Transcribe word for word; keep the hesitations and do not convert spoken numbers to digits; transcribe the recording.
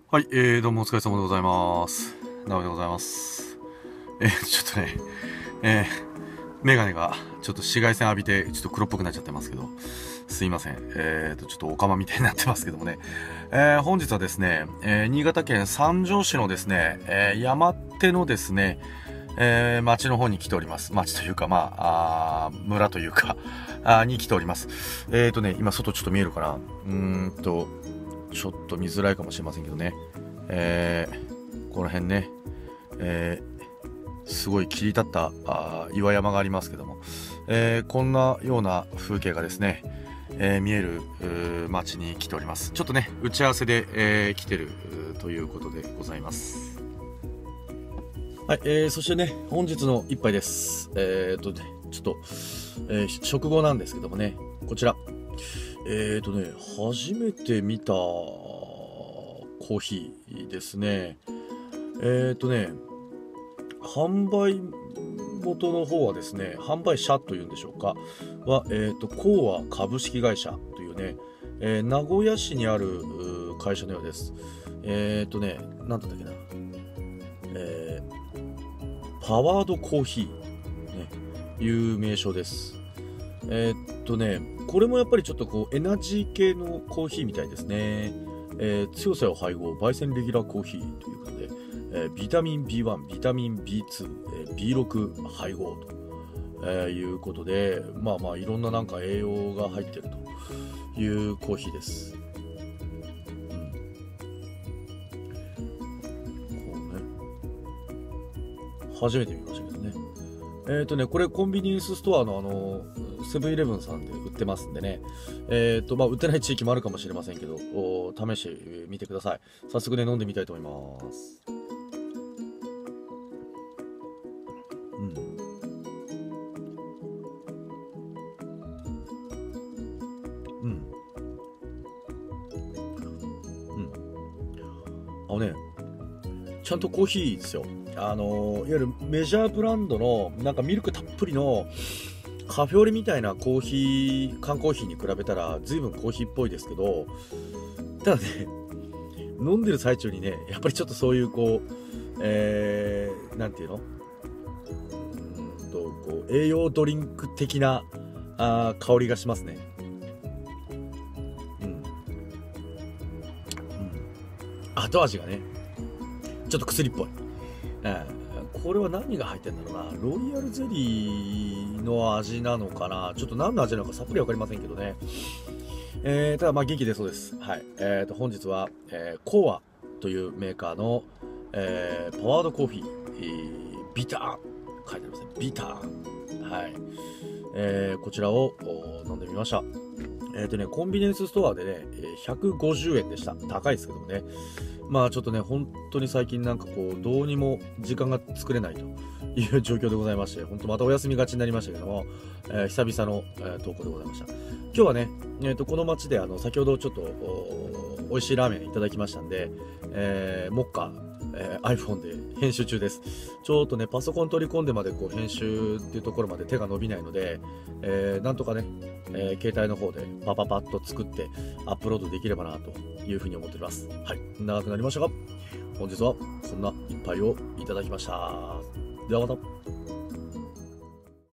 はい、えー、どうもお疲れ様でございます。なおでございます。えー、ちょっとね、えー、メガネがちょっと紫外線浴びて、ちょっと黒っぽくなっちゃってますけど、すいません。えーと、ちょっとオカマみたいになってますけどもね。えー、本日はですね、えー、新潟県三条市のですね、えー、山手のですね、えー、町の方に来ております。町というか、まあ、あ村というか、あに来ております。えーとね、今外ちょっと見えるかな。うーんと、ちょっと見づらいかもしれませんけどね。えー、この辺ね、えー、すごい切り立ったあ岩山がありますけども、えー、こんなような風景がですね、えー、見える街に来ております。ちょっとね、打ち合わせで、えー、来てるということでございます。はい、えー、そしてね、本日の一杯です。えーとね、ちょっと、えー、食後なんですけどもね、こちら。えーとね、初めて見たコーヒーですね。えーとね、販売元の方はですね、販売者というんでしょうか、は、えーと、コーア株式会社というね、えー、名古屋市にある会社のようです。えーとね、なんだったっけな、えー、パワードコーヒー、ね、いう名称です。えーっとね、これもやっぱりちょっとこうエナジー系のコーヒーみたいですね。えー、強さを配合、焙煎レギュラーコーヒーということで、えー、ビタミン ビーワン、ビタミン ビーツー、えー、ビーシックス 配合と、えー、いうことで、まあまあいろんななんか栄養が入ってるというコーヒーです。うん、こうね、初めて見ましたけどね。えーとね、これコンビニエンスストアのあの、セブンイレブンさんで売ってますんでね。えーと、まあ、売ってない地域もあるかもしれませんけど、お試してみてください。早速ね、飲んでみたいと思います。うん。うん。うん。あのね、ちゃんとコーヒーですよ。あのいわゆるメジャーブランドの、なんかミルクたっぷりの、カフェオレみたいなコーヒー、缶コーヒーに比べたら、随分コーヒーっぽいですけど、ただね、飲んでる最中にね、やっぱりちょっとそういうこう、えー、なんていうのうーんと、こう、栄養ドリンク的な、あー香りがしますね。うん。うん。後味がね、ちょっと薬っぽい。えーこれは何が入ってんだろうな。ロイヤルゼリーの味なのかな。ちょっと何の味なのかさっぱりわかりませんけどね。えー、ただまあ元気出そうです。はい。えーと、本日は、えー、コーアというメーカーの、えー、パワードコーヒー、えービター、書いてありますね。ビター。はい。えー、こちらを飲んでみました。えーとね、コンビニエンスストアでね、ひゃくごじゅうえんでした。高いですけどもね。まあちょっとね、本当に最近なんかこう、どうにも時間が作れないという状況でございまして、本当またお休みがちになりましたけども、えー、久々の、えー投稿でございました。今日はね、えー、とこの町であの先ほどちょっと美味しいラーメンいただきましたんで、えー、目下、えー、iPhone で編集中です。ちょっとね、パソコン取り込んでまでこう編集っていうところまで手が伸びないので、えー、なんとかね、えー、携帯の方でパパパッと作ってアップロードできればなというふうに思っております。はい、長くなりましたが、本日はそんな一杯をいただきました。ではまた。